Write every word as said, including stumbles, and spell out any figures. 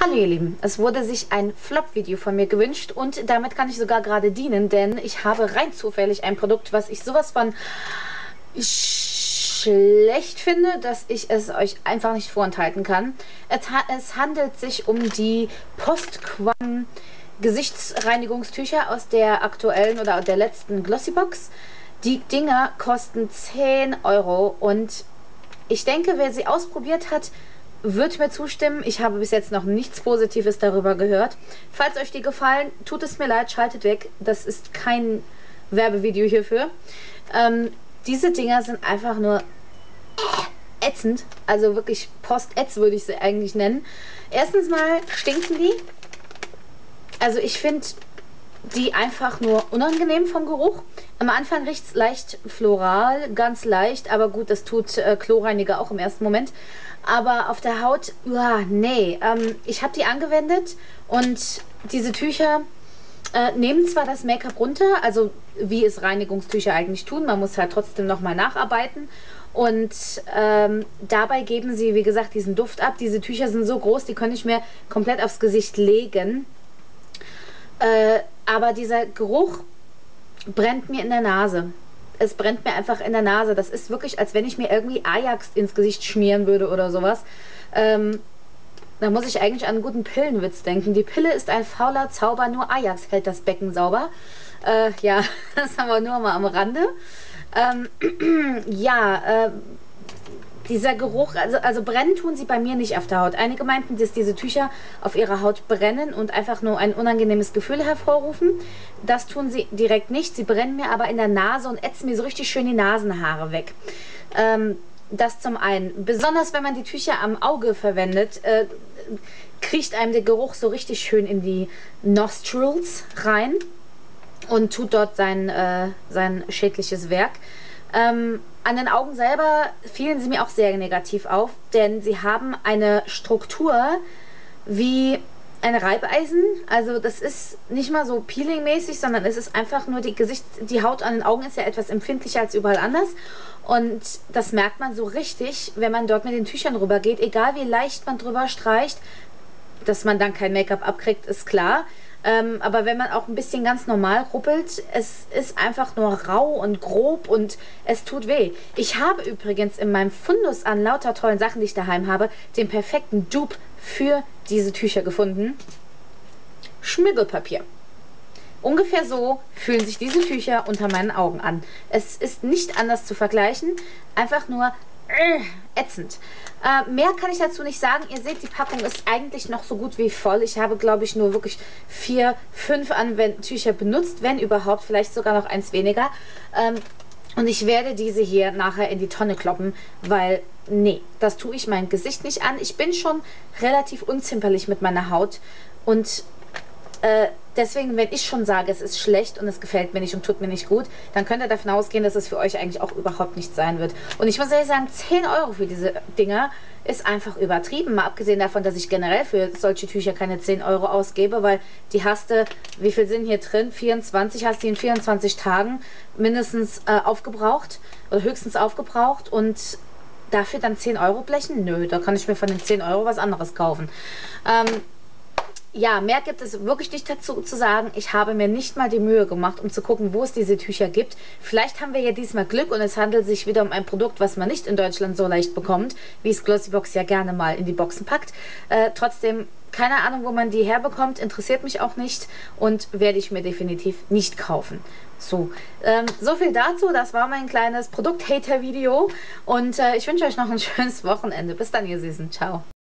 Hallo ihr Lieben, es wurde sich ein Flop-Video von mir gewünscht und damit kann ich sogar gerade dienen, denn ich habe rein zufällig ein Produkt, was ich sowas von schlecht finde, dass ich es euch einfach nicht vorenthalten kann. Es, ha es handelt sich um die Postquam Gesichtsreinigungstücher aus der aktuellen oder der letzten Glossybox. Die Dinger kosten zehn Euro und ich denke, wer sie ausprobiert hat, wird mir zustimmen. Ich habe bis jetzt noch nichts Positives darüber gehört. Falls euch die gefallen, tut es mir leid, schaltet weg. Das ist kein Werbevideo hierfür. Ähm, diese Dinger sind einfach nur ätzend. Also wirklich Post-Ätz würde ich sie eigentlich nennen. Erstens mal stinken die. Also ich finde die einfach nur unangenehm vom Geruch. Am Anfang riecht es leicht floral, ganz leicht, aber gut, das tut äh, Kloreiniger auch im ersten Moment. Aber auf der Haut, uah, nee. Ähm, ich habe die angewendet und diese Tücher äh, nehmen zwar das Make-up runter, also wie es Reinigungstücher eigentlich tun, man muss halt trotzdem nochmal nacharbeiten. Und ähm, dabei geben sie, wie gesagt, diesen Duft ab. Diese Tücher sind so groß, die könnte ich mir komplett aufs Gesicht legen. Äh, aber dieser Geruch brennt mir in der Nase. Es brennt mir einfach in der Nase. Das ist wirklich, als wenn ich mir irgendwie Ajax ins Gesicht schmieren würde oder sowas. Ähm, da muss ich eigentlich an einen guten Pillenwitz denken. Die Pille ist ein fauler Zauber, nur Ajax hält das Becken sauber. Äh, ja, das haben wir nur mal am Rande. Ähm, ja, äh, dieser Geruch, also, also brennen tun sie bei mir nicht auf der Haut. Einige meinten, dass diese Tücher auf ihrer Haut brennen und einfach nur ein unangenehmes Gefühl hervorrufen. Das tun sie direkt nicht. Sie brennen mir aber in der Nase und ätzen mir so richtig schön die Nasenhaare weg. Ähm, das zum einen. Besonders wenn man die Tücher am Auge verwendet, äh, kriecht einem der Geruch so richtig schön in die Nostrils rein und tut dort sein, äh, sein schädliches Werk. Ähm, an den Augen selber fielen sie mir auch sehr negativ auf, denn sie haben eine Struktur wie ein Reibeisen. Also das ist nicht mal so peelingmäßig, sondern es ist einfach nur die Gesicht, die Haut an den Augen ist ja etwas empfindlicher als überall anders. Und das merkt man so richtig, wenn man dort mit den Tüchern rüber geht, egal wie leicht man drüber streicht. Dass man dann kein Make-up abkriegt, ist klar. Ähm, aber wenn man auch ein bisschen ganz normal ruppelt, es ist einfach nur rau und grob und es tut weh. Ich habe übrigens in meinem Fundus an lauter tollen Sachen, die ich daheim habe, den perfekten Dupe für diese Tücher gefunden. Schmirgelpapier. Ungefähr so fühlen sich diese Tücher unter meinen Augen an. Es ist nicht anders zu vergleichen, einfach nur äh, ätzend. Äh, mehr kann ich dazu nicht sagen. Ihr seht, die Packung ist eigentlich noch so gut wie voll. Ich habe, glaube ich, nur wirklich vier, fünf Anwendtücher benutzt, wenn überhaupt, vielleicht sogar noch eins weniger. Ähm, und ich werde diese hier nachher in die Tonne kloppen, weil, nee, das tue ich mein Gesicht nicht an. Ich bin schon relativ unzimperlich mit meiner Haut und äh, deswegen, wenn ich schon sage, es ist schlecht und es gefällt mir nicht und tut mir nicht gut, dann könnt ihr davon ausgehen, dass es für euch eigentlich auch überhaupt nicht sein wird. Und ich muss ehrlich sagen, zehn Euro für diese Dinger ist einfach übertrieben. Mal abgesehen davon, dass ich generell für solche Tücher keine zehn Euro ausgebe, weil die hast du, wie viel sind hier drin? vierundzwanzig, hast du in vierundzwanzig Tagen mindestens äh, aufgebraucht oder höchstens aufgebraucht und dafür dann zehn Euro blechen? Nö, da kann ich mir von den zehn Euro was anderes kaufen. Ähm, Ja, mehr gibt es wirklich nicht dazu zu sagen. Ich habe mir nicht mal die Mühe gemacht, um zu gucken, wo es diese Tücher gibt. Vielleicht haben wir ja diesmal Glück und es handelt sich wieder um ein Produkt, was man nicht in Deutschland so leicht bekommt, wie es Glossybox ja gerne mal in die Boxen packt. Äh, trotzdem, keine Ahnung, wo man die herbekommt, interessiert mich auch nicht und werde ich mir definitiv nicht kaufen. So, ähm, so viel dazu. Das war mein kleines Produkt-Hater-Video und äh, ich wünsche euch noch ein schönes Wochenende. Bis dann, ihr Süßen. Ciao.